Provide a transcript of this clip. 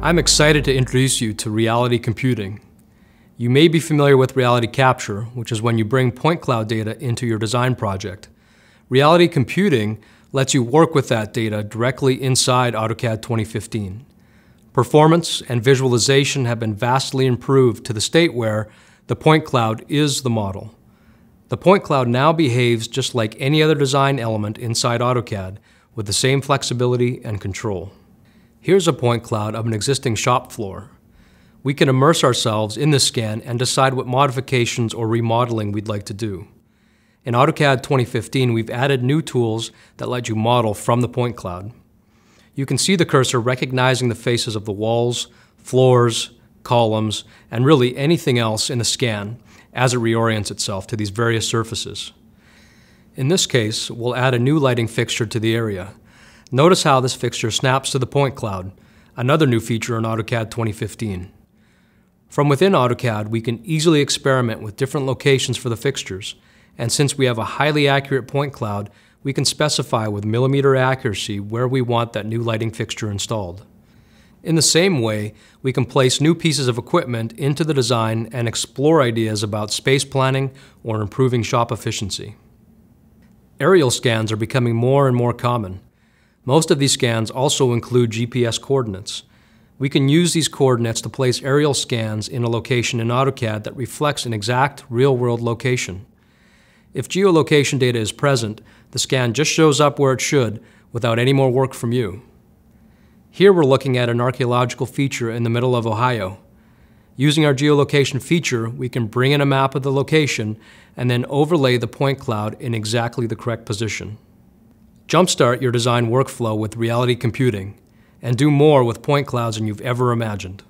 I'm excited to introduce you to reality computing. You may be familiar with reality capture, which is when you bring point cloud data into your design project. Reality computing lets you work with that data directly inside AutoCAD 2015. Performance and visualization have been vastly improved to the state where the point cloud is the model. The point cloud now behaves just like any other design element inside AutoCAD with the same flexibility and control. Here's a point cloud of an existing shop floor. We can immerse ourselves in this scan and decide what modifications or remodeling we'd like to do. In AutoCAD 2015, we've added new tools that let you model from the point cloud. You can see the cursor recognizing the faces of the walls, floors, columns, and really anything else in the scan as it reorients itself to these various surfaces. In this case, we'll add a new lighting fixture to the area. Notice how this fixture snaps to the point cloud, another new feature in AutoCAD 2015. From within AutoCAD, we can easily experiment with different locations for the fixtures, and since we have a highly accurate point cloud, we can specify with millimeter accuracy where we want that new lighting fixture installed. In the same way, we can place new pieces of equipment into the design and explore ideas about space planning or improving shop efficiency. Aerial scans are becoming more and more common. Most of these scans also include GPS coordinates. We can use these coordinates to place aerial scans in a location in AutoCAD that reflects an exact real-world location. If geolocation data is present, the scan just shows up where it should without any more work from you. Here we're looking at an archaeological feature in the middle of Ohio. Using our geolocation feature, we can bring in a map of the location and then overlay the point cloud in exactly the correct position. Jumpstart your design workflow with reality computing and do more with point clouds than you've ever imagined.